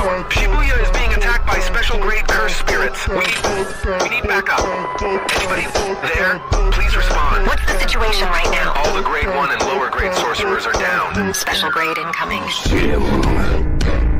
down. Shibuya is being attacked by special grade cursed spirits. We need backup. Anybody there? Please respond. What's the situation right now? All the grade 1 and lower grade sorcerers are down. Special grade incoming. Him.